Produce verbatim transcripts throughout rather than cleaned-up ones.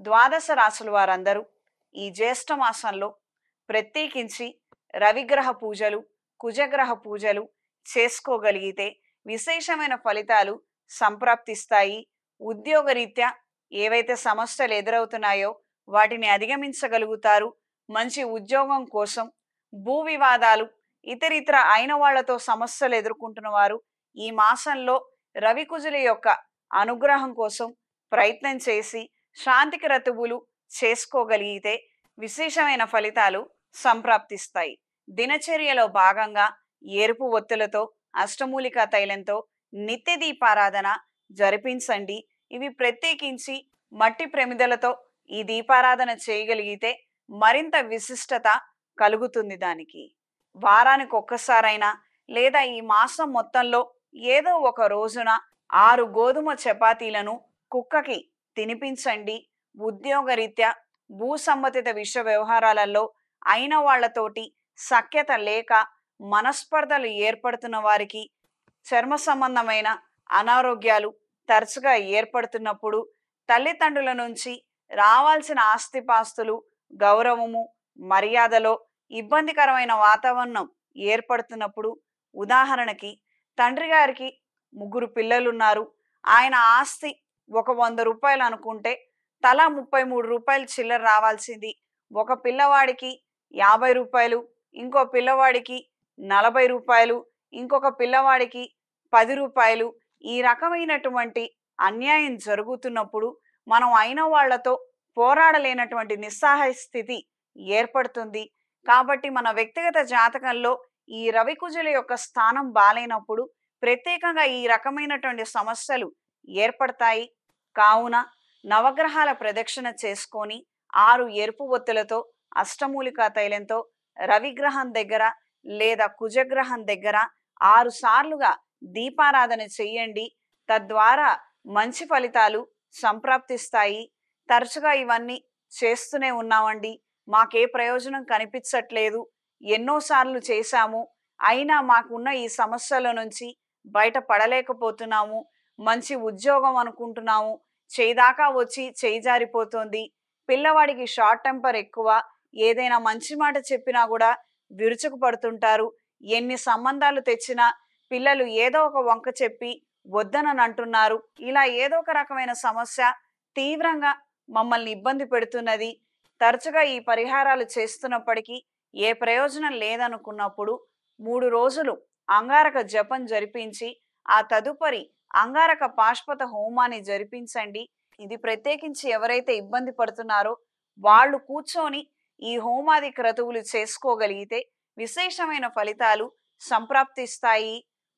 ద్వాదశ రాశుల వారందరూ ఈ జ్యేష్ఠ మాసంలో ప్రత్యేకించి రవిగ్రహ పూజలు, కుజగ్రహ పూజలు చేసుకోగలిగితే విశేషమైన ఫలితాలు సంప్రాప్తిస్తాయి. ఉద్యోగరీత్యా ఏవైతే సమస్యలు ఎదురవుతున్నాయో వాటిని అధిగమించగలుగుతారు. మంచి ఉద్యోగం కోసం, భూ వివాదాలు, ఇతరితర అయిన వాళ్లతో సమస్యలు ఎదుర్కొంటున్న వారు ఈ మాసంలో రవికుజుల యొక్క అనుగ్రహం కోసం ప్రయత్నం చేసి శాంతికి రతువులు చేసుకోగలిగితే విశేషమైన ఫలితాలు సంప్రాప్తిస్తాయి. దినచర్యలో భాగంగా ఎరుపు ఒత్తులతో, అష్టమూలికా తైలంతో నిత్య దీపారాధన జరిపించండి. ఇవి ప్రత్యేకించి మట్టి ప్రమిదలతో ఈ దీపారాధన చేయగలిగితే మరింత విశిష్టత కలుగుతుంది. దానికి వారానికి ఒక్కసారైనా లేదా ఈ మాసం మొత్తంలో ఏదో ఒక రోజున ఆరు గోధుమ చపాతీలను కుక్కకి తినిపించండి. ఉద్యోగరీత్యా భూ సంబంధిత విషయ వ్యవహారాలలో అయిన వాళ్లతోటి సఖ్యత లేక మనస్పర్ధలు ఏర్పడుతున్న వారికి, చర్మ సంబంధమైన అనారోగ్యాలు తరచుగా ఏర్పడుతున్నప్పుడు, తల్లిదండ్రుల నుంచి రావాల్సిన ఆస్తిపాస్తులు, గౌరవము, మర్యాదలో ఇబ్బందికరమైన వాతావరణం ఏర్పడుతున్నప్పుడు, ఉదాహరణకి తండ్రి గారికి ముగ్గురు పిల్లలున్నారు, ఆయన ఆస్తి ఒక వంద రూపాయలు అనుకుంటే తలా ముప్పై మూడు రూపాయలు చిల్లర రావాల్సింది, ఒక పిల్లవాడికి యాభై రూపాయలు, ఇంకో పిల్లవాడికి నలభై రూపాయలు, ఇంకొక పిల్లవాడికి పది రూపాయలు, ఈ రకమైనటువంటి అన్యాయం జరుగుతున్నప్పుడు మనం అయిన వాళ్లతో పోరాడలేనటువంటి నిస్సహాయ స్థితి ఏర్పడుతుంది. కాబట్టి మన వ్యక్తిగత జాతకంలో ఈ రవికుజుల యొక్క స్థానం బాలేనప్పుడు ప్రత్యేకంగా ఈ రకమైనటువంటి సమస్యలు ఏర్పడతాయి. కావున నవగ్రహాల ప్రదక్షిణ చేసుకొని ఆరు ఎరుపు ఒత్తులతో, అష్టమూలికా తైలంతో రవిగ్రహం దగ్గర లేదా కుజగ్రహం దగ్గర ఆరు సార్లుగా దీపారాధన చెయ్యండి. తద్వారా మంచి ఫలితాలు సంప్రాప్తిస్తాయి. తరచుగా ఇవన్నీ చేస్తూనే ఉన్నామండి, మాకే ప్రయోజనం కనిపించట్లేదు, ఎన్నోసార్లు చేశాము, అయినా మాకున్న ఈ సమస్యల నుంచి బయట పడలేకపోతున్నాము, మంచి ఉద్యోగం అనుకుంటున్నాము, చేదాకా వచ్చి చేయి జారిపోతుంది, పిల్లవాడికి షార్ట్ టెంపర్ ఎక్కువ, ఏదైనా మంచి మాట చెప్పినా కూడా విరుచుకు పడుతుంటారు, ఎన్ని సంబంధాలు తెచ్చినా పిల్లలు ఏదో ఒక వంక చెప్పి వద్దనని అంటున్నారు, ఇలా ఏదో ఒక రకమైన సమస్య తీవ్రంగా మమ్మల్ని ఇబ్బంది పెడుతున్నది. తరచుగా ఈ పరిహారాలు చేస్తున్నప్పటికీ ఏ ప్రయోజనం లేదనుకున్నప్పుడు మూడు రోజులు అంగారక జపం జరిపించి ఆ తదుపరి అంగారక పాశుపత హోమాన్ని జరిపించండి. ఇది ప్రత్యేకించి ఎవరైతే ఇబ్బంది పడుతున్నారో వాళ్ళు కూర్చొని ఈ హోమాది క్రతువులు చేసుకోగలిగితే విశేషమైన ఫలితాలు సంప్రాప్తిస్తాయి.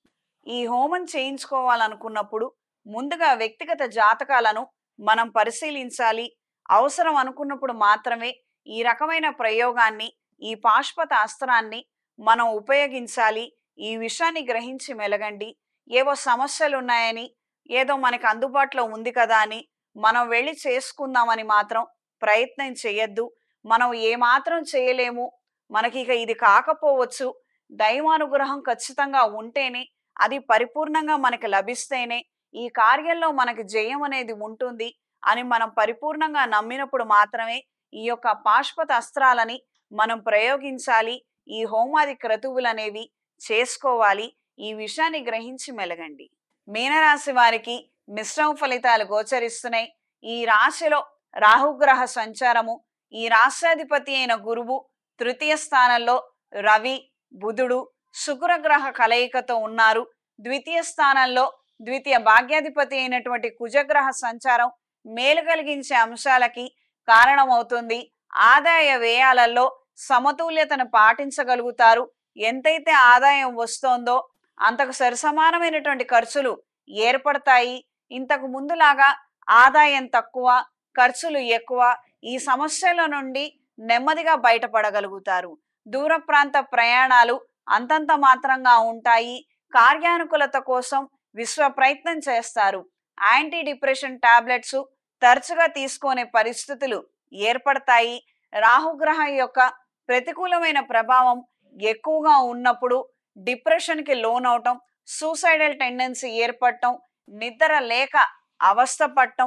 ఈ హోమం చేయించుకోవాలనుకున్నప్పుడు ముందుగా వ్యక్తిగత జాతకాలను మనం పరిశీలించాలి. అవసరం అనుకున్నప్పుడు మాత్రమే ఈ రకమైన ప్రయోగాన్ని, ఈ పాశుపత అస్త్రాన్ని మనం ఉపయోగించాలి. ఈ విషయాన్ని గ్రహించి మెలగండి. ఏవో సమస్యలు ఉన్నాయని, ఏదో మనకి అందుబాటులో ఉంది కదా అని మనం వెళ్ళి చేసుకుందామని మాత్రం ప్రయత్నం చేయొద్దు. మనం ఏమాత్రం చేయలేము, మనకి ఇక ఇది కాకపోవచ్చు, దైవానుగ్రహం ఖచ్చితంగా ఉంటేనే, అది పరిపూర్ణంగా మనకి లభిస్తేనే ఈ కార్యంలో మనకి జయం అనేది ఉంటుంది అని మనం పరిపూర్ణంగా నమ్మినప్పుడు మాత్రమే ఈ యొక్క పాశుపత అస్త్రాలని మనం ప్రయోగించాలి. ఈ హోమాది క్రతువులు అనేవి చేసుకోవాలి. ఈ విషయాన్ని గ్రహించి మెలగండి. మీనరాశి వారికి మిశ్రమ ఫలితాలు గోచరిస్తున్నాయి. ఈ రాశిలో రాహుగ్రహ సంచారము, ఈ రాష్ట్రాధిపతి అయిన గురువు తృతీయ స్థానంలో, రవి, బుధుడు, శుక్రగ్రహ కలయికతో ఉన్నారు. ద్వితీయ స్థానంలో ద్వితీయ భాగ్యాధిపతి అయినటువంటి కుజగ్రహ సంచారం మేలు కలిగించే అంశాలకి కారణమవుతుంది. ఆదాయ వ్యయాలలో సమతుల్యతను పాటించగలుగుతారు. ఎంతైతే ఆదాయం వస్తోందో అంతకు సరిసమానమైనటువంటి ఖర్చులు ఏర్పడతాయి. ఇంతకు ముందులాగా ఆదాయం తక్కువ, ఖర్చులు ఎక్కువ, ఈ సమస్యల నుండి నెమ్మదిగా బయటపడగలుగుతారు. దూర ప్రాంత ప్రయాణాలు అంతంత మాత్రంగా ఉంటాయి. కార్యానుకూలత కోసం విశ్వ ప్రయత్నం చేస్తారు. యాంటీ డిప్రెషన్ టాబ్లెట్స్ తరచుగా తీసుకునే పరిస్థితులు ఏర్పడతాయి. రాహుగ్రహం యొక్క ప్రతికూలమైన ప్రభావం ఎక్కువగా ఉన్నప్పుడు డిప్రెషన్కి లోనవటం, సూసైడల్ టెండెన్సీ ఏర్పడటం, నిద్ర లేక అవస్థ పడటం,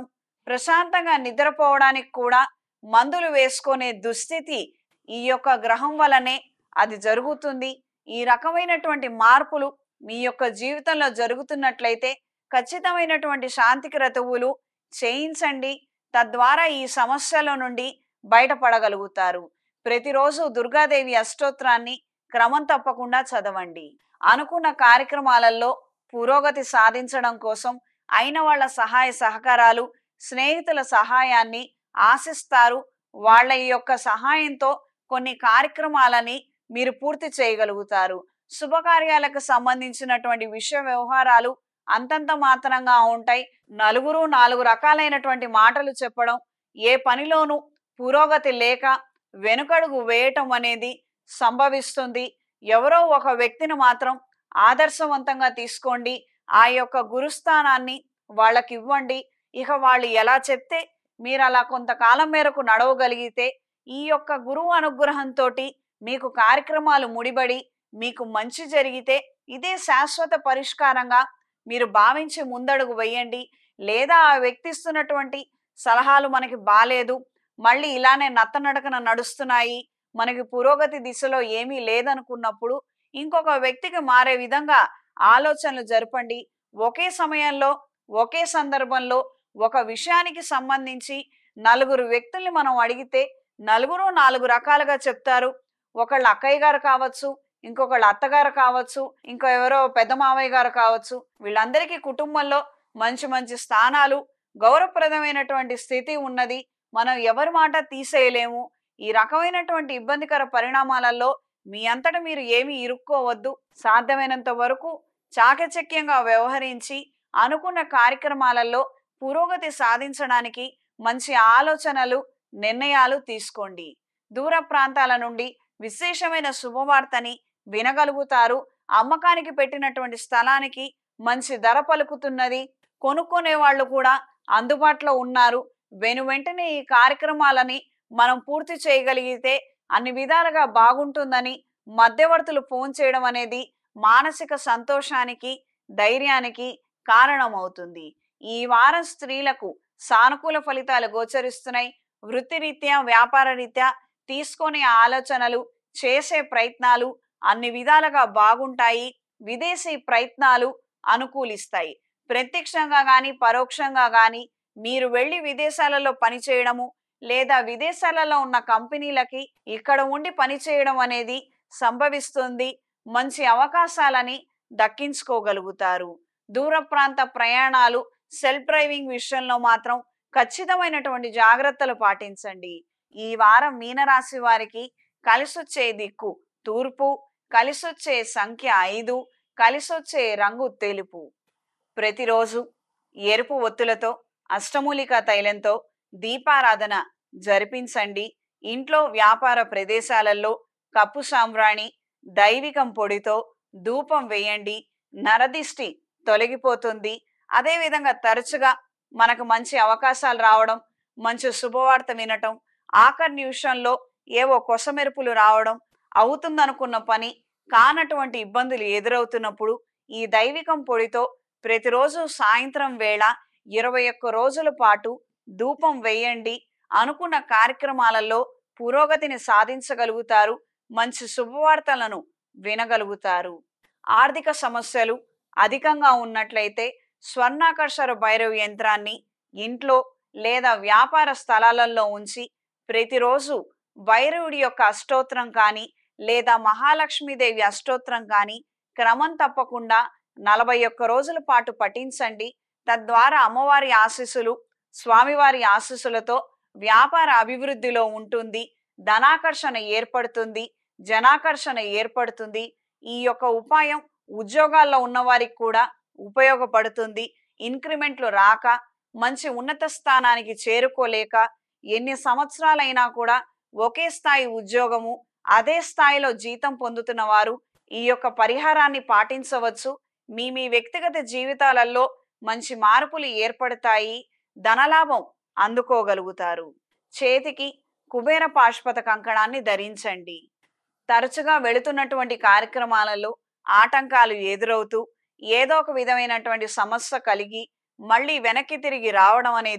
ప్రశాంతంగా నిద్రపోవడానికి కూడా మందులు వేసుకునే దుస్థితి ఈ యొక్క గ్రహం వలనే అది జరుగుతుంది. ఈ రకమైనటువంటి మార్పులు మీ యొక్క జీవితంలో జరుగుతున్నట్లయితే ఖచ్చితమైనటువంటి శాంతి క్రతువులు చేయించండి. తద్వారా ఈ సమస్యల నుండి బయటపడగలుగుతారు. ప్రతిరోజు దుర్గాదేవి అష్టోత్తరాన్ని క్రమం తప్పకుండా చదవండి. అనుకున్న కార్యక్రమాలలో పురోగతి సాధించడం కోసం అయిన వాళ్ళ సహాయ సహకారాలు, స్నేహితుల సహాయాన్ని ఆశిస్తారు. వాళ్ళ యొక్క సహాయంతో కొన్ని కార్యక్రమాలని మీరు పూర్తి చేయగలుగుతారు. శుభకార్యాలకు సంబంధించినటువంటి విషయ వ్యవహారాలు అంతంత మాత్రంగా ఉంటాయి. నలుగురు నాలుగు రకాలైనటువంటి మాటలు చెప్పడం, ఏ పనిలోనూ పురోగతి లేక వెనుకడుగు వేయటం అనేది సంభవిస్తుంది. ఎవరో ఒక వ్యక్తిని మాత్రం ఆదర్శవంతంగా తీసుకోండి. ఆ యొక్క గురుస్థానాన్ని వాళ్ళకి ఇవ్వండి. ఇక వాళ్ళు ఎలా చెప్తే మీరు అలా కొంతకాలం మేరకు నడవగలిగితే ఈ యొక్క గురువు అనుగ్రహంతో మీకు కార్యక్రమాలు ముడిబడి మీకు మంచి జరిగితే ఇదే శాశ్వత పరిష్కారంగా మీరు భావించి ముందడుగు వేయండి. లేదా ఆ వ్యక్తి ఇస్తున్నటువంటి సలహాలు మనకి బాలేదు, మళ్ళీ ఇలానే నత్తనడకన నడుస్తున్నాయి, మనకి పురోగతి దిశలో ఏమీ లేదనుకున్నప్పుడు ఇంకొక వ్యక్తికి మారే విధంగా ఆలోచనలు జరపండి. ఒకే సమయంలో ఒకే సందర్భంలో ఒక విషయానికి సంబంధించి నలుగురు వ్యక్తుల్ని మనం అడిగితే నలుగురు నాలుగు రకాలుగా చెప్తారు. ఒకళ్ళు అక్కయ్య గారు కావచ్చు, ఇంకొకళ్ళు అత్తగారు కావచ్చు, ఇంకో ఎవరో పెద్ద మావయ్య గారు కావచ్చు. వీళ్ళందరికీ కుటుంబంలో మంచి మంచి స్థానాలు, గౌరవప్రదమైనటువంటి స్థితి ఉన్నది. మనం ఎవరి మాట తీసేయలేము. ఈ రకమైనటువంటి ఇబ్బందికర పరిణామాలలో మీ అంతట మీరు ఏమీ ఇరుక్కోవద్దు. సాధ్యమైనంత వరకు చాకచక్యంగా వ్యవహరించి అనుకున్న కార్యక్రమాలలో పురోగతి సాధించడానికి మంచి ఆలోచనలు, నిర్ణయాలు తీసుకోండి. దూర ప్రాంతాల నుండి విశేషమైన శుభవార్తని వినగలుగుతారు. అమ్మకానికి పెట్టినటువంటి స్థలానికి మంచి ధర పలుకుతున్నది. కొనుక్కునే వాళ్ళు కూడా అందుబాటులో ఉన్నారు. వెను వెంటనే ఈ కార్యక్రమాలని మనం పూర్తి చేయగలిగితే అన్ని విధాలుగా బాగుంటుందని మధ్యవర్తులు ఫోన్ చేయడం అనేది మానసిక సంతోషానికి, ధైర్యానికి కారణమవుతుంది. ఈ వారం స్త్రీలకు సానుకూల ఫలితాలు గోచరిస్తున్నాయి. వృత్తిరీత్యా, వ్యాపార రీత్యా తీసుకునే ఆలోచనలు, చేసే ప్రయత్నాలు అన్ని విధాలుగా బాగుంటాయి. విదేశీ ప్రయత్నాలు అనుకూలిస్తాయి. ప్రత్యక్షంగా కానీ పరోక్షంగా కానీ మీరు వెళ్ళి విదేశాలలో పనిచేయడము లేదా విదేశాలలో ఉన్న కంపెనీలకి ఇక్కడ ఉండి పనిచేయడం అనేది సంభవిస్తుంది. మంచి అవకాశాలని దక్కించుకోగలుగుతారు. దూర ప్రాంత ప్రయాణాలు, సెల్ఫ్ డ్రైవింగ్ విషయంలో మాత్రం ఖచ్చితమైనటువంటి జాగ్రత్తలు పాటించండి. ఈ వారం మీనరాశి వారికి కలిసొచ్చే దిక్కు తూర్పు, కలిసొచ్చే సంఖ్య ఐదు, కలిసొచ్చే రంగు తెలుపు. ప్రతిరోజు ఎరుపు ఒత్తులతో అష్టమూలికా తైలంతో దీపారాధన జరిపించండి. ఇంట్లో, వ్యాపార ప్రదేశాలలో కప్పు సాంబ్రాణి, దైవికం పొడితో ధూపం వేయండి. నరదిష్టి తొలగిపోతుంది. అదేవిధంగా తరచుగా మనకు మంచి అవకాశాలు రావడం, మంచి శుభవార్త వినటం, ఆఖరి నిమిషంలో ఏవో కొసమెరుపులు రావడం, అవుతుందనుకున్న పని కానటువంటి ఇబ్బందులు ఎదురవుతున్నప్పుడు ఈ దైవికం పొడితో ప్రతిరోజు సాయంత్రం వేళ ఇరవై ఒక్క రోజుల పాటు ధూపం వేయండి. అనుకున్న కార్యక్రమాలలో పురోగతిని సాధించగలుగుతారు. మంచి శుభవార్తలను వినగలుగుతారు. ఆర్థిక సమస్యలు అధికంగా ఉన్నట్లయితే స్వర్ణాకర్షర భైరవ యంత్రాన్ని ఇంట్లో లేదా వ్యాపార స్థలాలలో ఉంచి ప్రతిరోజు భైరవుడి యొక్క అష్టోత్తరం కానీ లేదా మహాలక్ష్మీదేవి అష్టోత్తరం కానీ క్రమం తప్పకుండా నలభై ఒక్క రోజుల పాటు పఠించండి. తద్వారా అమ్మవారి ఆశీస్సులు, స్వామివారి ఆశీస్సులతో వ్యాపార అభివృద్ధిలో ఉంటుంది. ధనాకర్షణ ఏర్పడుతుంది, జనాకర్షణ ఏర్పడుతుంది. ఈ యొక్క ఉపాయం ఉద్యోగాల్లో ఉన్నవారికి కూడా ఉపయోగపడుతుంది. ఇంక్రిమెంట్లు రాక, మంచి ఉన్నత స్థానానికి చేరుకోలేక ఎన్ని సంవత్సరాలైనా కూడా ఒకే స్థాయి ఉద్యోగము, అదే స్థాయిలో జీతం పొందుతున్న వారు ఈ యొక్క పరిహారాన్ని పాటించవచ్చు. మీ మీ వ్యక్తిగత జీవితాలలో మంచి మార్పులు ఏర్పడతాయి. ధనలాభం అందుకోగలుగుతారు. చేతికి కుబేర పాశుపత కంకణాన్ని ధరించండి. తరచుగా వెళుతున్నటువంటి కార్యక్రమాలలో ఆటంకాలు ఎదురవుతూ ఏదో ఒక విధమైనటువంటి సమస్య కలిగి మళ్ళీ వెనక్కి తిరిగి రావడం అనేది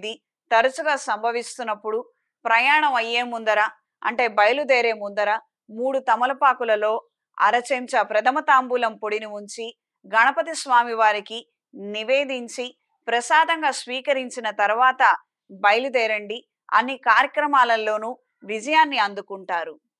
తరచుగా సంభవిస్తున్నప్పుడు ప్రయాణం అయ్యే ముందర అంటే బయలుదేరే ముందర మూడు తమలపాకులలో అర చెంచా ప్రథమ తాంబూలం పొడిని ఉంచి గణపతి స్వామి వారికి నివేదించి ప్రసాదంగా స్వీకరించిన తర్వాత బయలుదేరండి. అన్ని కార్యక్రమాలలోనూ విజయాన్ని అందుకుంటారు.